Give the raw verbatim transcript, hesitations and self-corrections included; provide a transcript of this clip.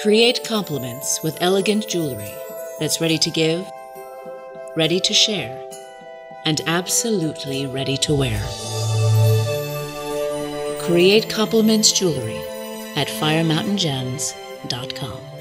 Create compliments with elegant jewelry that's ready to give, ready to share, and absolutely ready to wear. Create compliments jewelry at fire mountain gems dot com.